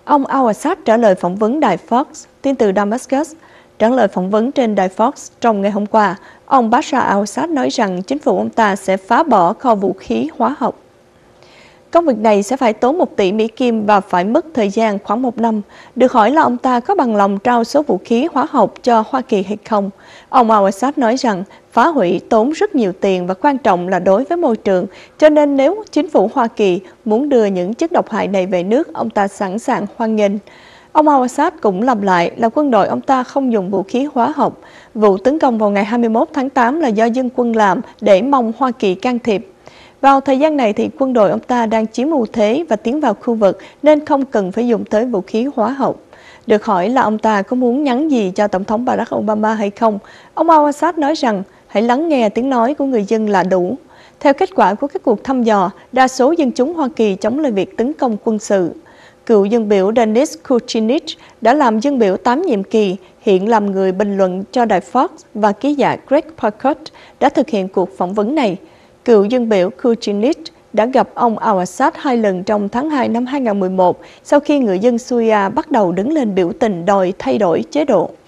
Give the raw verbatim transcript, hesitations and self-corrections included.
Ông al-Assad trả lời phỏng vấn đài Fox, tin từ Damascus. Trả lời phỏng vấn trên đài Fox trong ngày hôm qua, ông Bashar al-Assad nói rằng chính phủ ông ta sẽ phá bỏ kho vũ khí hóa học. Công việc này sẽ phải tốn một tỷ Mỹ Kim và phải mất thời gian khoảng một năm. Được hỏi là ông ta có bằng lòng trao số vũ khí hóa học cho Hoa Kỳ hay không. Ông al-Assad nói rằng phá hủy tốn rất nhiều tiền và quan trọng là đối với môi trường. Cho nên nếu chính phủ Hoa Kỳ muốn đưa những chất độc hại này về nước, ông ta sẵn sàng hoan nghênh. Ông al-Assad cũng lặp lại là quân đội ông ta không dùng vũ khí hóa học. Vụ tấn công vào ngày hai mươi mốt tháng tám là do dân quân làm để mong Hoa Kỳ can thiệp. Vào thời gian này thì quân đội ông ta đang chiếm ưu thế và tiến vào khu vực nên không cần phải dùng tới vũ khí hóa học. Được hỏi là ông ta có muốn nhắn gì cho Tổng thống Barack Obama hay không, ông al-Assad nói rằng hãy lắng nghe tiếng nói của người dân là đủ. Theo kết quả của các cuộc thăm dò, đa số dân chúng Hoa Kỳ chống lại việc tấn công quân sự. Cựu dân biểu Dennis Kucinich đã làm dân biểu tám nhiệm kỳ, hiện làm người bình luận cho đài Fox, và ký giả Greg Parkott đã thực hiện cuộc phỏng vấn này. Cựu dân biểu Kucinich đã gặp ông al-Assad hai lần trong tháng hai năm hai nghìn không trăm mười một sau khi người dân Syria bắt đầu đứng lên biểu tình đòi thay đổi chế độ.